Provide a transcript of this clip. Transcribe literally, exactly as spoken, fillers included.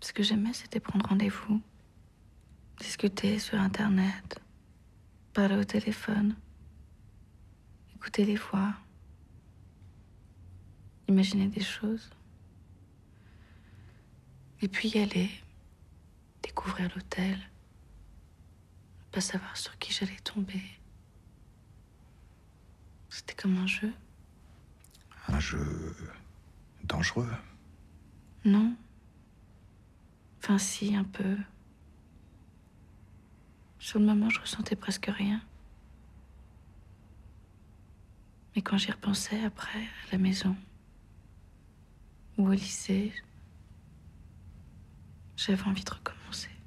Ce que j'aimais, c'était prendre rendez-vous, discuter sur Internet, parler au téléphone, écouter les voix, imaginer des choses. Et puis y aller, découvrir l'hôtel, pas savoir sur qui j'allais tomber. C'était comme un jeu. Un jeu dangereux. Non. Enfin si, un peu. Sur le moment, je ressentais presque rien. Mais quand j'y repensais après, à la maison, ou au lycée, j'avais envie de recommencer.